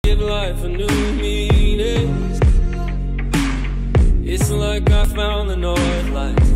give life a new meaning. It's like I found the north lights.